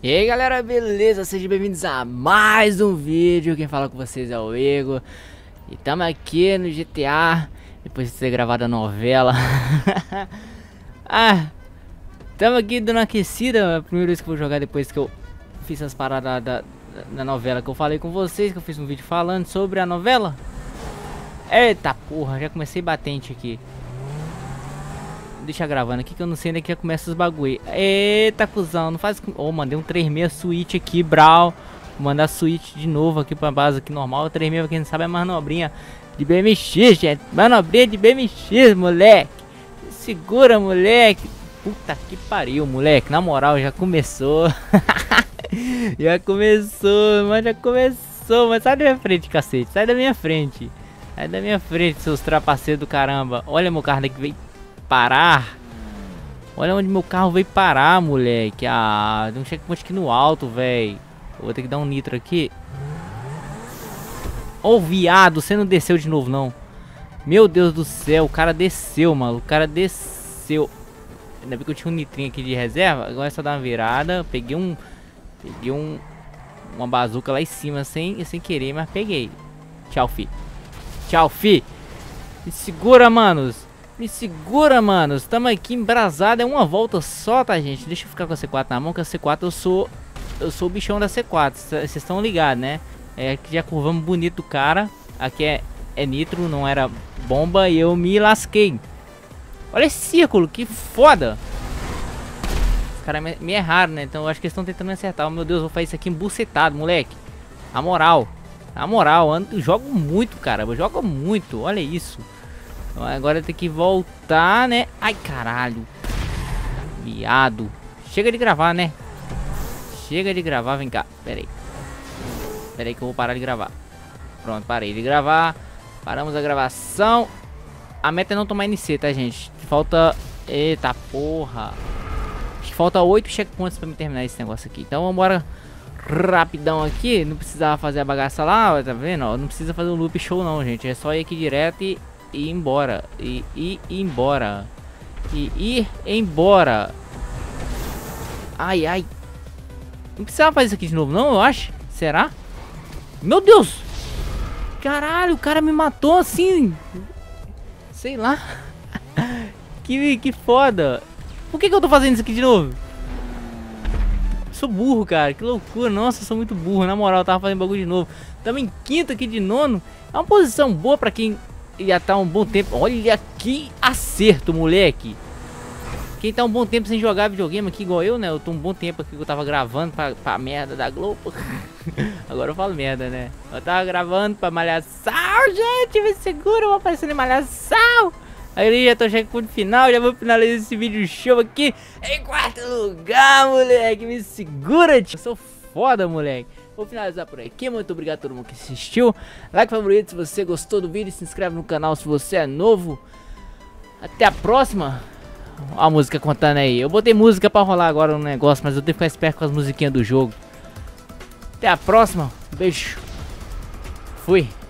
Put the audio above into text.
E aí galera, beleza? Sejam bem-vindos a mais um vídeo. Quem fala com vocês é o Ego. E tamo aqui no GTA, depois de ter gravado a novela. Tamo aqui dando uma aquecida. A primeira vez que eu vou jogar depois que eu fiz as paradas da novela que eu falei com vocês, que eu fiz um vídeo falando sobre a novela. Eita porra, já comecei batente aqui. Deixa gravando aqui que eu não sei onde é que já começa os bagulho. Eita, cuzão, não faz... Oh, mandei um 36 switch aqui, brau. Vou mandar switch de novo aqui pra base aqui normal. O 36, pra quem não sabe, é manobrinha de BMX, gente. Manobrinha de BMX, moleque. Segura, moleque. Puta que pariu, moleque. Na moral, já começou. Já começou, mas já começou. Mas sai da minha frente, cacete. Sai da minha frente. Sai da minha frente, seus trapaceiros do caramba. Olha meu carro daqui, veio parar. Olha onde meu carro veio parar, moleque. Ah, tem um checkpoint aqui no alto, velho. Vou ter que dar um nitro aqui. Ô, viado, você não desceu de novo, não. Meu Deus do céu, o cara desceu, mano. O cara desceu. Ainda bem que eu tinha um nitrinho aqui de reserva. Agora é só dar uma virada. Peguei uma bazuca lá em cima sem querer, mas peguei. Tchau, fi. Tchau, fi. Me segura, manos. Me segura, manos. Estamos aqui embrasado. É uma volta só, tá, gente? Deixa eu ficar com a C4 na mão, que a C4 eu sou o bichão da C4. Vocês estão ligados, né? É aqui já curvamos bonito do cara. Aqui é nitro, não era bomba. E eu me lasquei. Olha esse círculo, que foda. Os caras me erraram, né? Então eu acho que eles estão tentando me acertar. Oh, meu Deus, vou fazer isso aqui embucetado, moleque. A moral. Na moral, eu jogo muito, cara. Eu jogo muito. Olha isso. Então agora tem que voltar, né? Ai, caralho. Viado. Chega de gravar, né? Chega de gravar, vem cá. Pera aí. Pera aí que eu vou parar de gravar. Pronto, parei de gravar. Paramos a gravação. A meta é não tomar NC, tá, gente? Falta... Eita porra. Acho que falta 8 checkpoints pra me terminar esse negócio aqui. Então vambora rapidão aqui. Não precisava fazer a bagaça lá, tá vendo? Não precisa fazer o loop show não, gente. É só ir aqui direto e ir embora. E ir embora. E ir embora. Ai, ai. Não precisava fazer isso aqui de novo não, eu acho. Será? Meu Deus. Caralho, o cara me matou assim. Sei lá. Que foda. Por que eu tô fazendo isso aqui de novo? Sou burro, cara. Que loucura. Nossa, eu sou muito burro. Na moral, eu tava fazendo bagulho de novo. Tamo em quinto aqui de nono. É uma posição boa pra quem já tá um bom tempo. Olha que acerto, moleque. Quem tá um bom tempo sem jogar videogame aqui igual eu, né? Eu tô um bom tempo aqui que eu tava gravando pra merda da Globo. Agora eu falo merda, né? Eu tava gravando pra Malhação, gente. Me segura, eu vou aparecendo em Malhação. Aí já tô chegando no final, já vou finalizar esse vídeo show aqui em quarto lugar, moleque. Me segura, tio. Eu sou foda, moleque. Vou finalizar por aqui, muito obrigado a todo mundo que assistiu. Like favorito se você gostou do vídeo, se inscreve no canal se você é novo. Até a próxima. Olha a música contando aí. Eu botei música pra rolar agora no negócio, mas eu tenho que ficar esperto com as musiquinhas do jogo. Até a próxima, beijo. Fui.